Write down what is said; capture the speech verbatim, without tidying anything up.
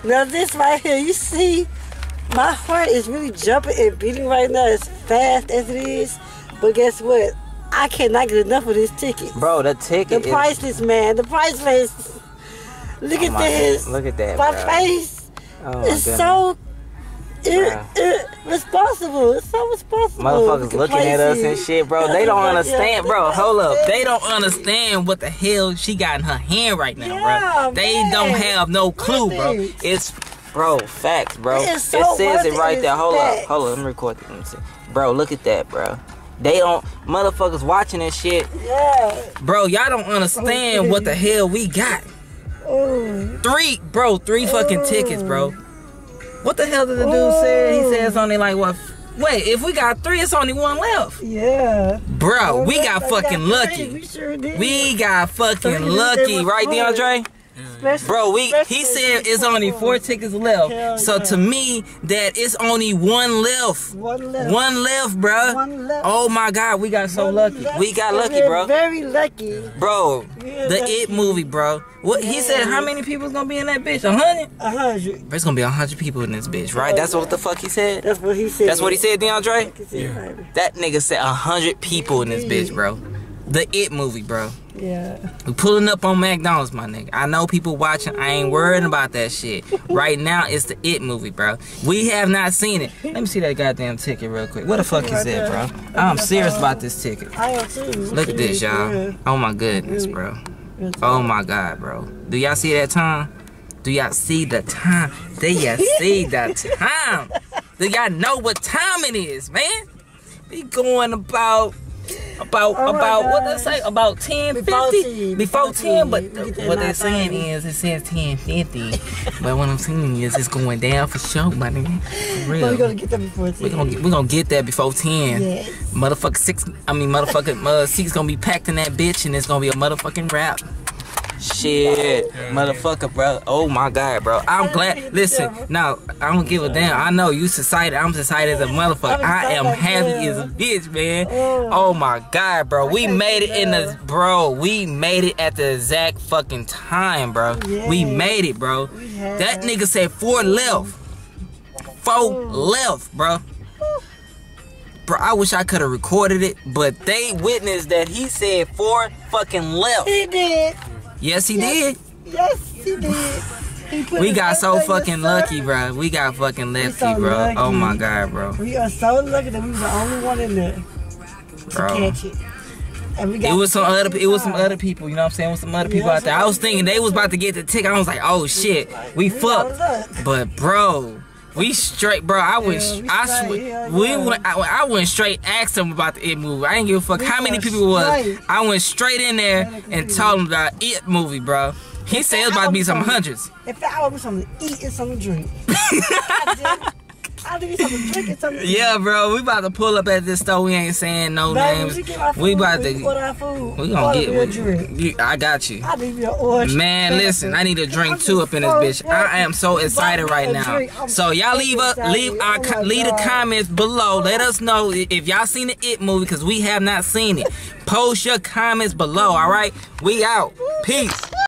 Now this right here, you see, my heart is really jumping and beating right now as fast as it is. But guess what? I cannot get enough of this ticket. Bro, the ticket The priceless, is... man. The priceless. Look oh at my this. God. Look at that, My bro. face. Oh my it's goodness. so ir ir responsible. It's so responsible. Motherfuckers looking at us and shit, bro. They don't understand, bro. Hold up. They don't understand what the hell she got in her hand right now, yeah, bro. They man. don't have no clue, bro. It's, bro, facts, bro. It, it so says it right there. Hold facts. up. Hold up. Let me record this. Let me see. Bro, look at that, bro. They don't, motherfuckers watching this shit. Yeah. Bro, y'all don't understand what the hell we got. Ooh. Three, bro, three fucking Ooh. tickets, bro. What the hell did the dude say? He said it's only like what? Wait, if we got three, it's only one left. Yeah. Bro, well, we got fucking got lucky. We sure did. We got fucking lucky, right, DeAndre? Especially, Bro, we he said it's only four tickets left. Hell so yeah. to me, that it's only one left. One left. One left, bro. One left. Oh my God, we got so One lucky. left. We got lucky, We're bro. Very lucky. Bro, We're the lucky. It movie, bro. What he said? How many people's gonna be in that bitch? A hundred? A hundred. There's gonna be a hundred people in this bitch, right? That's what the fuck he said. That's what he said. That's what he said, DeAndre. Yeah. That nigga said a hundred people in this bitch, bro. The It movie, bro. Yeah. We pulling up on McDonald's, my nigga. I know people watching. I ain't worried about that shit. Right now, it's the It movie, bro. We have not seen it. Let me see that goddamn ticket real quick. What the fuck is that, bro? I'm serious about this ticket. I am too. Look at this, y'all. Oh my goodness, bro. Oh my God, bro. Do y'all see that time? Do y'all see the time? Do y'all see the time? Do y'all know what time it is, man? We going about... About, oh about, what they say? About ten fifty? Before ten, but what they're saying is, it says ten fifty. But what I'm saying is, it's going down for sure, my nigga. For real. We're gonna get that before ten. We're gonna get, we gonna get that before ten. Yes. Motherfucker six, I mean, motherfucking uh, seats gonna be packed in that bitch, and it's gonna be a motherfucking rap. Shit, motherfucker, bro. Oh my God, bro. I'm glad. Listen, now I don't give a damn. I know you excited. I'm excited as a motherfucker. I am happy as a bitch, man. Oh my God, bro. We made it in the, bro. We made it at the exact fucking time, bro. We made it, bro. That nigga said four left. Four left, bro. Bro, I wish I could have recorded it, but they witnessed that he said four fucking left. He did. Yes, he yes. did. Yes, he did. He put We got so fucking yes, lucky, bro. We got fucking lucky, so bro. lucky. Oh my God, bro. We are so lucky that we were the only one in there to Bro. catch it. And we got It was some other, it was some other people. You know what I'm saying? It was some other people Yeah, out there. I was thinking they was about to get the ticket. I was like, oh shit, we fucked. But bro, we straight, bro. I went, Yeah, we I straight, swear, yeah, we yeah. went, I, I went straight. Asked them about the It movie. I didn't give a fuck We how many were people it was. straight. I went straight in there and told them about It movie, bro. He said it was about to be some hundreds. If I want me something to eat and something to drink, I did. I need something to drink and something to eat. Yeah, bro, we about to pull up at this store. We ain't saying no Baby, names. we, get our food, We about we to. order our food. We gonna order get. me a We, drink. you, I got you. I need me an orange. Man, listen, I need a drink too up in this bitch. I am so excited right now. So y'all leave up, leave our, Oh leave the comments below. Let us know if y'all seen the It movie, because we have not seen it. Post your comments below. All right, we out. Peace.